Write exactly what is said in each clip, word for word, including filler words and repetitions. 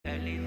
ألف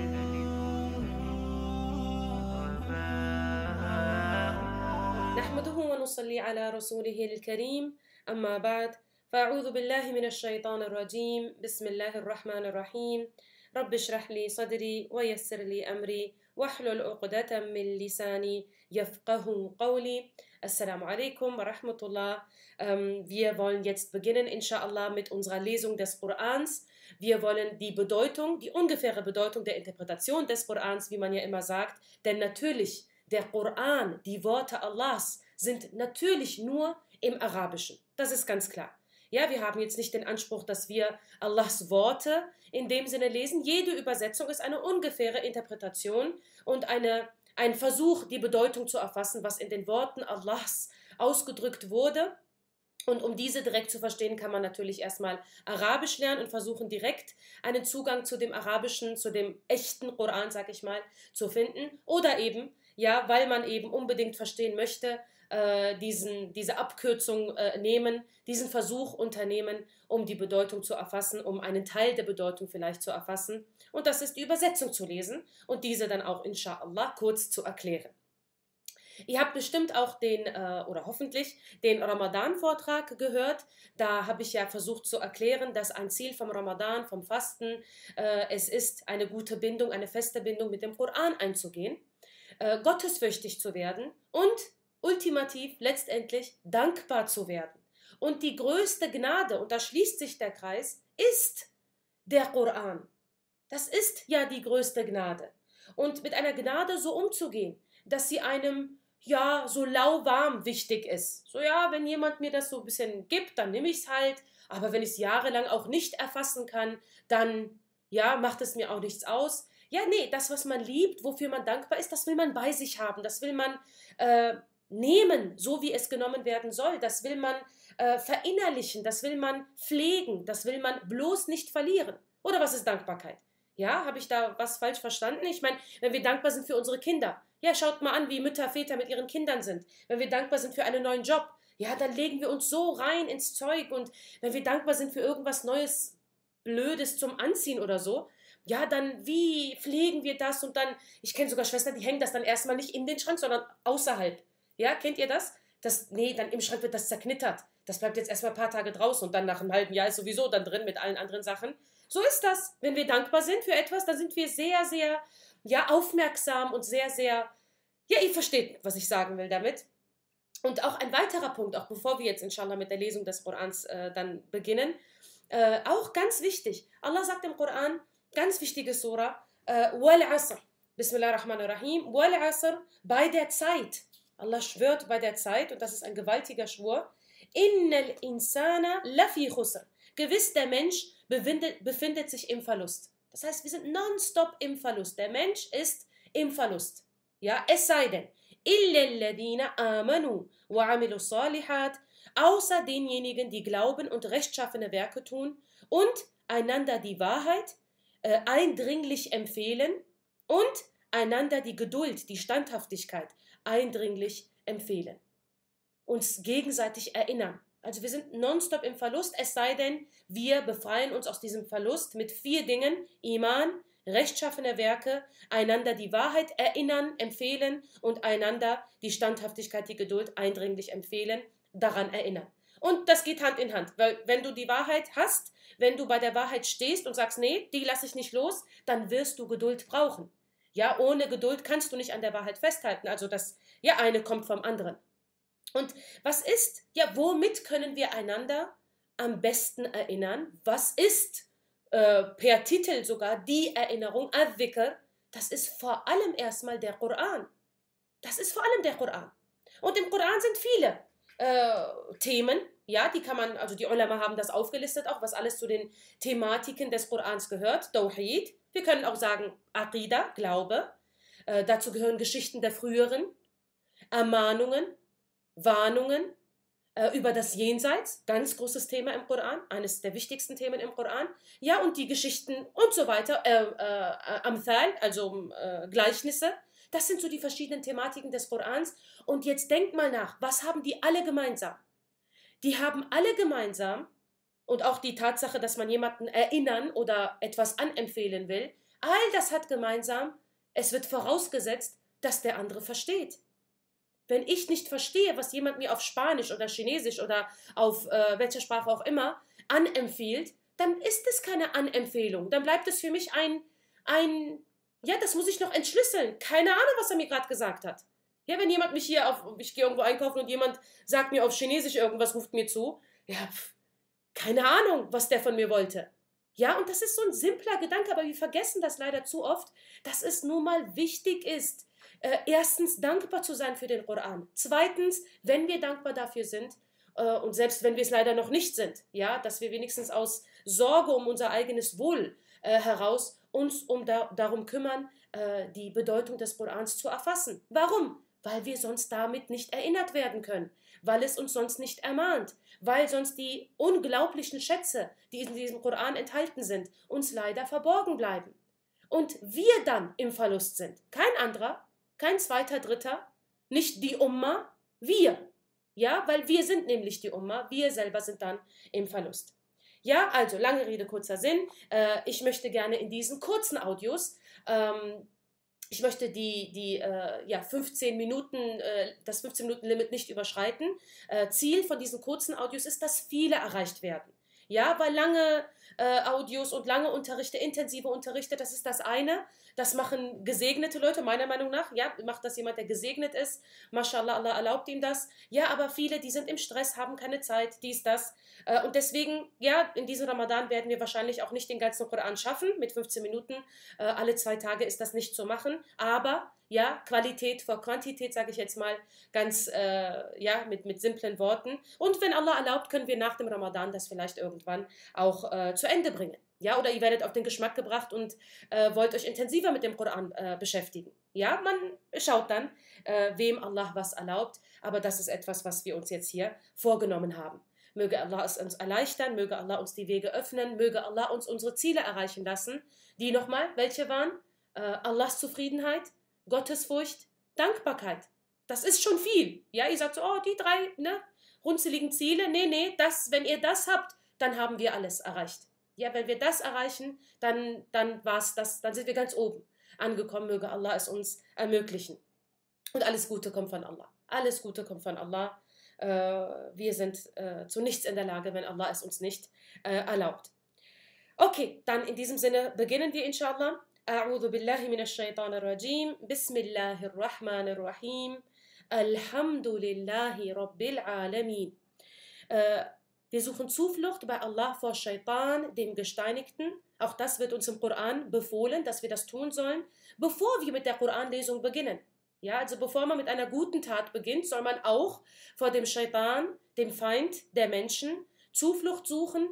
وباء. نحمده ونصلي على رسوله الكريم أما بعد فأعوذ بالله من الشيطان الرجيم بسم الله الرحمن الرحيم رب اشرح لي صدري ويسر لي أمري واحلل عقدة من lisani yafqahu qawli. Assalamu alaikum wa rahmatullah. Ähm, wir wollen jetzt beginnen, inshallah, mit unserer Lesung des Korans. Wir wollen die Bedeutung, die ungefähre Bedeutung der Interpretation des Korans, wie man ja immer sagt, denn natürlich, der Koran, die Worte Allahs, sind natürlich nur im Arabischen. Das ist ganz klar. Ja, wir haben jetzt nicht den Anspruch, dass wir Allahs Worte in dem Sinne lesen. Jede Übersetzung ist eine ungefähre Interpretation und eine, ein Versuch, die Bedeutung zu erfassen, was in den Worten Allahs ausgedrückt wurde. Und um diese direkt zu verstehen, kann man natürlich erstmal Arabisch lernen und versuchen, direkt einen Zugang zu dem Arabischen, zu dem echten Koran, sag ich mal, zu finden. Oder eben, ja, weil man eben unbedingt verstehen möchte, äh, diesen, diese Abkürzung äh, nehmen, diesen Versuch unternehmen, um die Bedeutung zu erfassen, um einen Teil der Bedeutung vielleicht zu erfassen. Und das ist die Übersetzung zu lesen und diese dann auch, inshallah, kurz zu erklären. Ihr habt bestimmt auch den, äh, oder hoffentlich, den Ramadan-Vortrag gehört. Da habe ich ja versucht zu erklären, dass ein Ziel vom Ramadan, vom Fasten, äh, es ist, eine gute Bindung, eine feste Bindung mit dem Koran einzugehen, äh, gottesfürchtig zu werden und ultimativ, letztendlich, dankbar zu werden. Und die größte Gnade, und da schließt sich der Kreis, ist der Koran. Das ist ja die größte Gnade. Und mit einer Gnade so umzugehen, dass sie einem ja so lauwarm wichtig ist. So, ja, wenn jemand mir das so ein bisschen gibt, dann nehme ich es halt. Aber wenn ich es jahrelang auch nicht erfassen kann, dann ja, macht es mir auch nichts aus. Ja, nee, das, was man liebt, wofür man dankbar ist, das will man bei sich haben. Das will man äh, nehmen, so wie es genommen werden soll. Das will man äh, verinnerlichen. Das will man pflegen. Das will man bloß nicht verlieren. Oder was ist Dankbarkeit? Ja, habe ich da was falsch verstanden? Ich meine, wenn wir dankbar sind für unsere Kinder, ja, schaut mal an, wie Mütter, Väter mit ihren Kindern sind. Wenn wir dankbar sind für einen neuen Job, ja, dann legen wir uns so rein ins Zeug. Und wenn wir dankbar sind für irgendwas Neues, Blödes zum Anziehen oder so, ja, dann wie pflegen wir das? Und dann, ich kenne sogar Schwestern, die hängen das dann erstmal nicht in den Schrank, sondern außerhalb. Ja, kennt ihr das? Das, nee, dann im Schrank wird das zerknittert. Das bleibt jetzt erstmal ein paar Tage draußen und dann nach einem halben Jahr ist sowieso dann drin mit allen anderen Sachen. So ist das. Wenn wir dankbar sind für etwas, dann sind wir sehr, sehr, ja, aufmerksam und sehr, sehr, ja, ihr versteht, was ich sagen will damit. Und auch ein weiterer Punkt, auch bevor wir jetzt inshallah mit der Lesung des Korans äh, dann beginnen, äh, auch ganz wichtig. Allah sagt im Koran, ganz wichtige Surah, äh, Wal Asr, Bismillahirrahmanirrahim, Wal Asr, bei der Zeit. Allah schwört bei der Zeit, und das ist ein gewaltiger Schwur, Innal insana lafi khusr. Gewiss, der Mensch befindet, befindet sich im Verlust. Das heißt, wir sind nonstop im Verlust. Der Mensch ist im Verlust. Ja, es sei denn, illalladina amanu wa amilu salihat, außer denjenigen, die glauben und rechtschaffene Werke tun und einander die Wahrheit äh, eindringlich empfehlen und einander die Geduld, die Standhaftigkeit eindringlich empfehlen. Uns gegenseitig erinnern. Also wir sind nonstop im Verlust, es sei denn, wir befreien uns aus diesem Verlust mit vier Dingen: Iman, rechtschaffene Werke, einander die Wahrheit erinnern, empfehlen und einander die Standhaftigkeit, die Geduld eindringlich empfehlen, daran erinnern. Und das geht Hand in Hand, weil wenn du die Wahrheit hast, wenn du bei der Wahrheit stehst und sagst, nee, die lasse ich nicht los, dann wirst du Geduld brauchen. Ja, ohne Geduld kannst du nicht an der Wahrheit festhalten, also das, ja, eine kommt vom anderen. Und was ist, ja, womit können wir einander am besten erinnern? Was ist äh, per Titel sogar die Erinnerung, al-Dhikr? Das ist vor allem erstmal der Koran. Das ist vor allem der Koran. Und im Koran sind viele äh, Themen, ja, die kann man, also die Ulama haben das aufgelistet, auch was alles zu den Thematiken des Korans gehört. Tawhid, wir können auch sagen Aqida, Glaube. Äh, dazu gehören Geschichten der früheren, Ermahnungen, Warnungen äh, über das Jenseits, ganz großes Thema im Koran, eines der wichtigsten Themen im Koran. Ja, und die Geschichten und so weiter, äh, äh, Amthal, also äh, Gleichnisse. Das sind so die verschiedenen Thematiken des Korans. Und jetzt denkt mal nach, was haben die alle gemeinsam? Die haben alle gemeinsam, und auch die Tatsache, dass man jemanden erinnern oder etwas anempfehlen will, All das hat gemeinsam, es wird vorausgesetzt, dass der andere versteht. Wenn ich nicht verstehe, was jemand mir auf Spanisch oder Chinesisch oder auf äh, welcher Sprache auch immer anempfiehlt, dann ist es keine Anempfehlung. Dann bleibt es für mich ein, ein, ja, das muss ich noch entschlüsseln. Keine Ahnung, was er mir gerade gesagt hat. Ja, wenn jemand mich hier auf, ich gehe irgendwo einkaufen und jemand sagt mir auf Chinesisch irgendwas, ruft mir zu, ja, pf, keine Ahnung, was der von mir wollte. Ja, und das ist so ein simpler Gedanke, aber wir vergessen das leider zu oft, dass es nun mal wichtig ist, äh, erstens dankbar zu sein für den Koran. Zweitens, wenn wir dankbar dafür sind, äh, und selbst wenn wir es leider noch nicht sind, ja, dass wir wenigstens aus Sorge um unser eigenes Wohl äh, heraus uns um da, darum kümmern, äh, die Bedeutung des Korans zu erfassen. Warum? Weil wir sonst damit nicht erinnert werden können, weil es uns sonst nicht ermahnt, weil sonst die unglaublichen Schätze, die in diesem Koran enthalten sind, uns leider verborgen bleiben. Und wir dann im Verlust sind. Kein anderer, kein zweiter, dritter, nicht die Umma, wir. Ja, weil wir sind nämlich die Umma, wir selber sind dann im Verlust. Ja, also lange Rede, kurzer Sinn. Äh, ich möchte gerne in diesen kurzen Audios ähm, Ich möchte die, die äh, ja, fünfzehn Minuten, äh, das fünfzehn-Minuten-Limit nicht überschreiten. Äh, Ziel von diesen kurzen Audios ist, dass viele erreicht werden. Ja, weil lange äh, Audios und lange Unterrichte, intensive Unterrichte, das ist das eine. Das machen gesegnete Leute, meiner Meinung nach. Ja, macht das jemand, der gesegnet ist. Mashallah, Allah erlaubt ihm das. Ja, aber viele, die sind im Stress, haben keine Zeit, dies, das. Äh, und deswegen, ja, in diesem Ramadan werden wir wahrscheinlich auch nicht den ganzen Koran schaffen mit fünfzehn Minuten. Äh, alle zwei Tage ist das nicht zu machen. Aber ja, Qualität vor Quantität, sage ich jetzt mal ganz äh, ja, mit, mit simplen Worten. Und wenn Allah erlaubt, können wir nach dem Ramadan das vielleicht irgendwann auch äh, zu Ende bringen. Ja, oder ihr werdet auf den Geschmack gebracht und äh, wollt euch intensiver mit dem Koran äh, beschäftigen. Ja, man schaut dann, äh, wem Allah was erlaubt. Aber das ist etwas, was wir uns jetzt hier vorgenommen haben. Möge Allah es uns erleichtern, möge Allah uns die Wege öffnen, möge Allah uns unsere Ziele erreichen lassen. Die nochmal, welche waren? Äh, Allahs Zufriedenheit, Gottesfurcht, Dankbarkeit. Das ist schon viel. Ja, ihr sagt so, oh, die drei ne, runzeligen Ziele. Nee, nee, das, wenn ihr das habt, dann haben wir alles erreicht. Ja, wenn wir das erreichen, dann, dann war's das, dann sind wir ganz oben angekommen. Möge Allah es uns ermöglichen. Und alles Gute kommt von Allah. Alles Gute kommt von Allah. Äh, wir sind äh, zu nichts in der Lage, wenn Allah es uns nicht äh, erlaubt. Okay, dann in diesem Sinne beginnen wir inshallah. أعوذ بالله من الشيطان الرجيم بسم الله الرحمن الرحيم الحمد لله رب العالمين. Äh, wir suchen Zuflucht bei Allah vor Shaitan, dem Gesteinigten. Auch das wird uns im Koran befohlen, dass wir das tun sollen, bevor wir mit der Koranlesung beginnen. Ja, also bevor man mit einer guten Tat beginnt, soll man auch vor dem Shaitan, dem Feind der Menschen, Zuflucht suchen,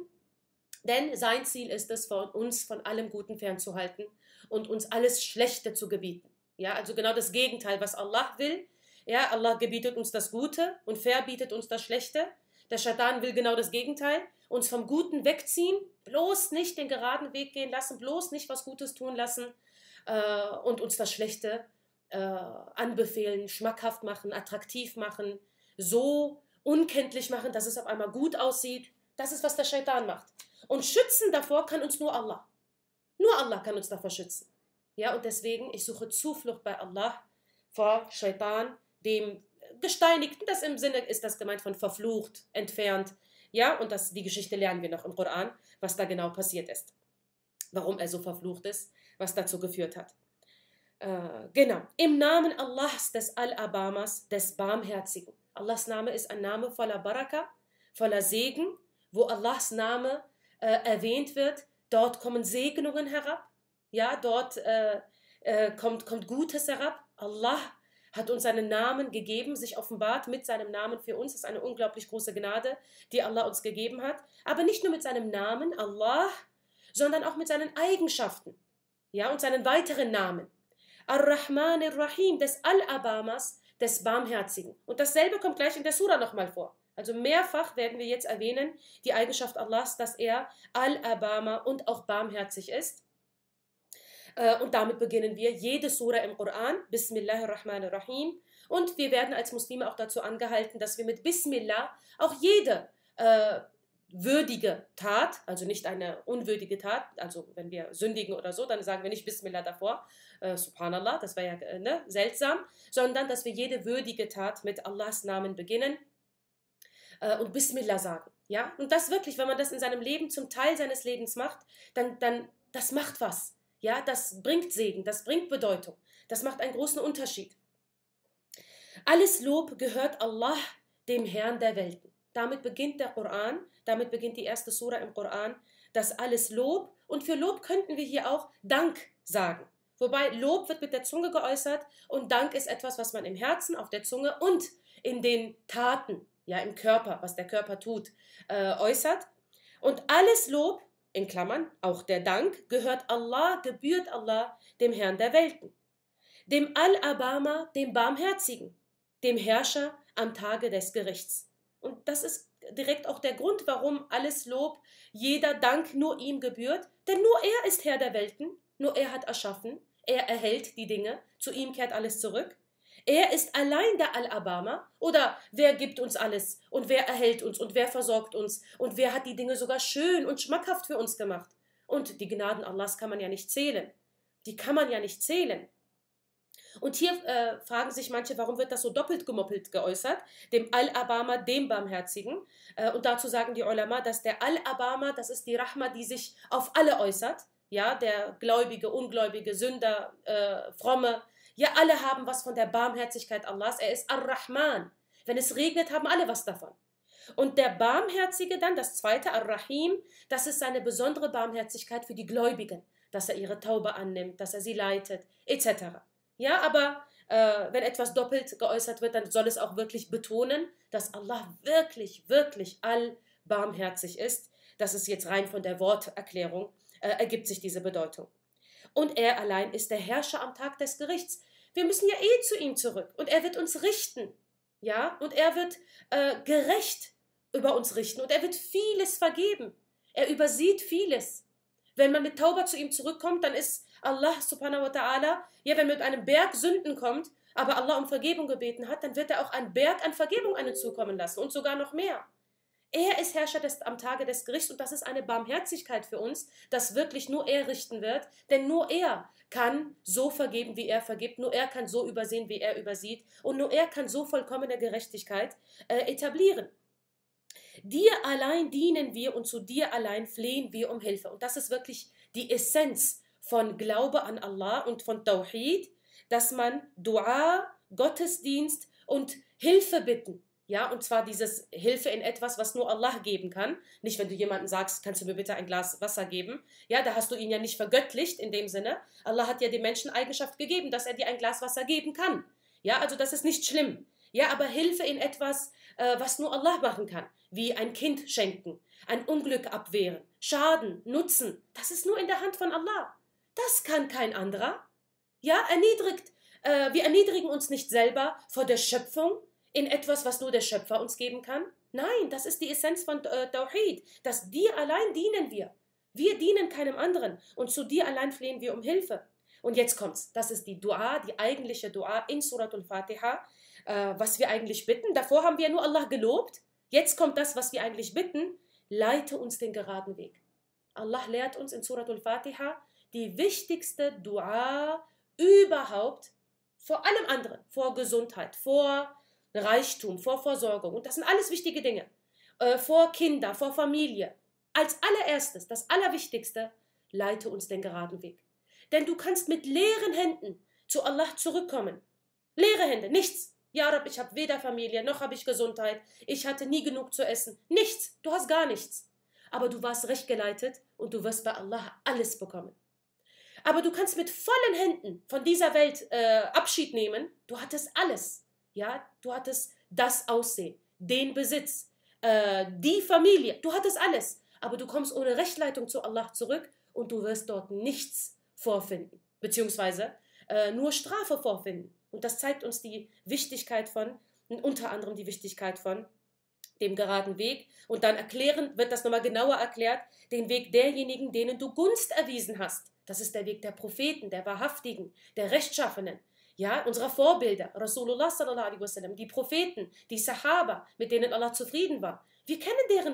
denn sein Ziel ist es, von uns von allem Guten fernzuhalten und uns alles Schlechte zu gebieten. Ja, also genau das Gegenteil, was Allah will. Ja, Allah gebietet uns das Gute und verbietet uns das Schlechte. Der Shaitan will genau das Gegenteil, uns vom Guten wegziehen, bloß nicht den geraden Weg gehen lassen, bloß nicht was Gutes tun lassen äh, und uns das Schlechte äh, anbefehlen, schmackhaft machen, attraktiv machen, so unkenntlich machen, dass es auf einmal gut aussieht. Das ist, was der Shaitan macht. Und schützen davor kann uns nur Allah. Nur Allah kann uns davor schützen. Ja, und deswegen, ich suche Zuflucht bei Allah vor Shaitan, dem Gesteinigten. Das im Sinne ist das gemeint von verflucht, entfernt. Ja, und das, die Geschichte lernen wir noch im Koran, was da genau passiert ist. Warum er so verflucht ist, was dazu geführt hat. Äh, genau. Im Namen Allahs, des Al-Abamas, des Barmherzigen. Allahs Name ist ein Name voller Baraka, voller Segen, wo Allahs Name äh, erwähnt wird. Dort kommen Segnungen herab, ja, dort äh, äh, kommt, kommt Gutes herab. Allah hat uns seinen Namen gegeben, sich offenbart mit seinem Namen für uns. Das ist eine unglaublich große Gnade, die Allah uns gegeben hat. Aber nicht nur mit seinem Namen, Allah, sondern auch mit seinen Eigenschaften, ja, und seinen weiteren Namen. Ar-Rahman ar-Rahim, des Al-Abamas, des Barmherzigen. Und dasselbe kommt gleich in der Sura nochmal vor. Also mehrfach werden wir jetzt erwähnen, die Eigenschaft Allahs, dass er Al-Abama und auch barmherzig ist. Und damit beginnen wir jede Sura im Koran, Bismillahirrahmanirrahim. Und wir werden als Muslime auch dazu angehalten, dass wir mit Bismillah auch jede äh, würdige Tat, also nicht eine unwürdige Tat, also wenn wir sündigen oder so, dann sagen wir nicht Bismillah davor, äh, Subhanallah, das wäre ja äh, ne, seltsam, sondern dass wir jede würdige Tat mit Allahs Namen beginnen äh, und Bismillah sagen. Ja? Und das wirklich, wenn man das in seinem Leben zum Teil seines Lebens macht, dann, dann das macht was. Ja? Das bringt Segen, das bringt Bedeutung, das macht einen großen Unterschied. Alles Lob gehört Allah, dem Herrn der Welten. Damit beginnt der Koran, damit beginnt die erste Sura im Koran, das alles Lob. Und für Lob könnten wir hier auch Dank sagen. Wobei Lob wird mit der Zunge geäußert und Dank ist etwas, was man im Herzen, auf der Zunge und in den Taten, ja im Körper, was der Körper tut, äh, äußert. Und alles Lob, in Klammern, auch der Dank, gehört Allah, gebührt Allah, dem Herrn der Welten. Dem Al-Abama, dem Barmherzigen, dem Herrscher am Tage des Gerichts. Und das ist direkt auch der Grund, warum alles Lob, jeder Dank nur ihm gebührt. Denn nur er ist Herr der Welten, nur er hat erschaffen, er erhält die Dinge, zu ihm kehrt alles zurück. Er ist allein der Al-Abama. Oder wer gibt uns alles und wer erhält uns und wer versorgt uns und wer hat die Dinge sogar schön und schmackhaft für uns gemacht. Und die Gnaden Allahs kann man ja nicht zählen. Die kann man ja nicht zählen. Und hier äh, fragen sich manche, warum wird das so doppelt gemoppelt geäußert? Dem Al-Abama, dem Barmherzigen. Äh, und dazu sagen die Ulama, dass der Al-Abama, das ist die Rahma, die sich auf alle äußert. Ja, der Gläubige, Ungläubige, Sünder, äh, Fromme. Ja, alle haben was von der Barmherzigkeit Allahs. Er ist Ar-Rahman. Wenn es regnet, haben alle was davon. Und der Barmherzige dann, das zweite, Ar-Rahim, das ist seine besondere Barmherzigkeit für die Gläubigen. Dass er ihre Taube annimmt, dass er sie leitet, et cetera. Ja, aber äh, wenn etwas doppelt geäußert wird, dann soll es auch wirklich betonen, dass Allah wirklich, wirklich allbarmherzig ist. Das ist jetzt rein von der Worterklärung, äh, ergibt sich diese Bedeutung. Und er allein ist der Herrscher am Tag des Gerichts. Wir müssen ja eh zu ihm zurück und er wird uns richten. Ja, und er wird äh, gerecht über uns richten und er wird vieles vergeben. Er übersieht vieles. Wenn man mit Tauba zu ihm zurückkommt, dann ist Allah subhanahu wa ta'ala, ja, wenn mit einem Berg Sünden kommt, aber Allah um Vergebung gebeten hat, dann wird er auch einen Berg an Vergebung einen zukommen lassen und sogar noch mehr. Er ist Herrscher des, am Tage des Gerichts und das ist eine Barmherzigkeit für uns, dass wirklich nur er richten wird, denn nur er kann so vergeben, wie er vergibt, nur er kann so übersehen, wie er übersieht und nur er kann so vollkommene Gerechtigkeit äh, etablieren. Dir allein dienen wir und zu dir allein flehen wir um Hilfe. Und das ist wirklich die Essenz von Glaube an Allah und von Tawhid, dass man Dua, Gottesdienst und Hilfe bitten. Ja, und zwar dieses Hilfe in etwas, was nur Allah geben kann. Nicht, wenn du jemandem sagst, kannst du mir bitte ein Glas Wasser geben. Ja, da hast du ihn ja nicht vergöttlicht in dem Sinne. Allah hat ja dem Menschen Eigenschaft gegeben, dass er dir ein Glas Wasser geben kann. Ja, also das ist nicht schlimm. Ja, aber Hilfe in etwas, äh, was nur Allah machen kann. Wie ein Kind schenken, ein Unglück abwehren, Schaden, Nutzen. Das ist nur in der Hand von Allah. Das kann kein anderer. Ja, erniedrigt. Äh, wir erniedrigen uns nicht selber vor der Schöpfung in etwas, was nur der Schöpfer uns geben kann. Nein, das ist die Essenz von äh, Tawhid. Dass dir allein dienen wir. Wir dienen keinem anderen. Und zu dir allein flehen wir um Hilfe. Und jetzt kommt's. Das ist die Dua, die eigentliche Dua in Suratul Fatiha, äh, was wir eigentlich bitten. Davor haben wir nur Allah gelobt. Jetzt kommt das, was wir eigentlich bitten. Leite uns den geraden Weg. Allah lehrt uns in Suratul Fatiha die wichtigste Dua überhaupt vor allem anderen. Vor Gesundheit, vor Reichtum, vor Versorgung. Und das sind alles wichtige Dinge. Äh, vor Kinder, vor Familie. Als allererstes, das Allerwichtigste, leite uns den geraden Weg. Denn du kannst mit leeren Händen zu Allah zurückkommen. Leere Hände, nichts. Ja, Rab, ich habe weder Familie, noch habe ich Gesundheit. Ich hatte nie genug zu essen. Nichts, du hast gar nichts. Aber du warst recht geleitet und du wirst bei Allah alles bekommen. Aber du kannst mit vollen Händen von dieser Welt äh, Abschied nehmen. Du hattest alles. Ja, du hattest das Aussehen, den Besitz, äh, die Familie. Du hattest alles. Aber du kommst ohne Rechtleitung zu Allah zurück und du wirst dort nichts vorfinden. Beziehungsweise äh, nur Strafe vorfinden. Und das zeigt uns die Wichtigkeit von, unter anderem die Wichtigkeit von dem geraden Weg. Und dann erklären, wird das nochmal genauer erklärt, den Weg derjenigen, denen du Gunst erwiesen hast. Das ist der Weg der Propheten, der Wahrhaftigen, der Rechtschaffenen, ja, unserer Vorbilder, Rasulullah sallallahu alaihi wasallam, die Propheten, die Sahaba, mit denen Allah zufrieden war. Wir kennen deren Weg.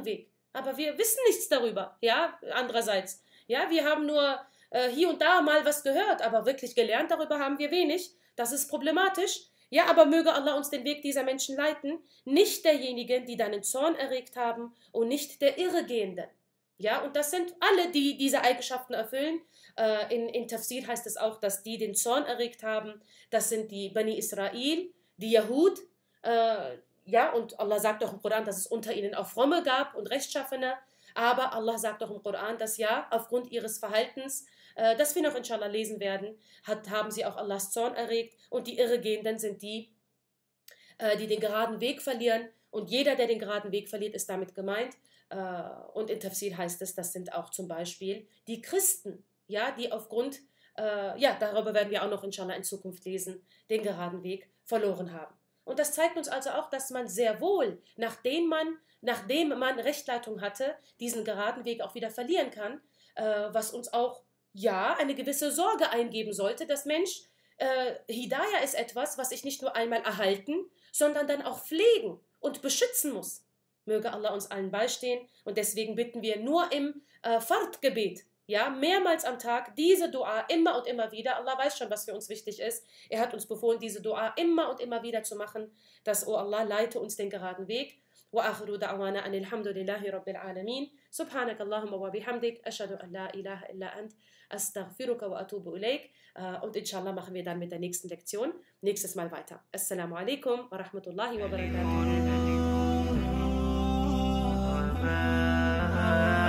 aber wir wissen nichts darüber, ja, andererseits. Ja, wir haben nur äh, hier und da mal was gehört, aber wirklich gelernt darüber haben wir wenig. Das ist problematisch. Ja, aber möge Allah uns den Weg dieser Menschen leiten, nicht derjenigen, die deinen Zorn erregt haben und nicht der Irregehenden. Ja, und das sind alle, die diese Eigenschaften erfüllen. Äh, in, in Tafsir heißt es auch, dass die den Zorn erregt haben. Das sind die Bani Israel, die Yahud. Äh, ja, und Allah sagt auch im Koran, dass es unter ihnen auch Fromme gab und Rechtschaffene. Aber Allah sagt auch im Koran, dass ja, aufgrund ihres Verhaltens, äh, das wir noch inshallah lesen werden, hat, haben sie auch Allahs Zorn erregt. Und die Irregehenden sind die, äh, die den geraden Weg verlieren. Und jeder, der den geraden Weg verliert, ist damit gemeint. Äh, und in Tafsir heißt es, das sind auch zum Beispiel die Christen, ja, die aufgrund, äh, ja, darüber werden wir auch noch inshallah in Zukunft lesen, den geraden Weg verloren haben. Und das zeigt uns also auch, dass man sehr wohl, nachdem man, nachdem man Rechtleitung hatte, diesen geraden Weg auch wieder verlieren kann, äh, was uns auch, ja, eine gewisse Sorge eingeben sollte, dass Mensch, äh, Hidayah ist etwas, was ich nicht nur einmal erhalten, sondern dann auch pflegen und beschützen muss. Möge Allah uns allen beistehen und deswegen bitten wir nur im äh, Fard-Gebet, ja, mehrmals am Tag diese Dua immer und immer wieder. Allah weiß schon, was für uns wichtig ist. Er hat uns befohlen, diese Dua immer und immer wieder zu machen, dass, oh Allah, leite uns den geraden Weg. Wa akhiru da'wana anil hamdulillahi rabbil alamin. Subhanak Allahumma wa bihamdik. Ashhadu an la ilaha illa ant. Astaghfiruka wa atubu ilaik. Und inshallah machen wir dann mit der nächsten Lektion nächstes Mal weiter. Assalamu alaikum wa rahmatullahi wa barakatuh.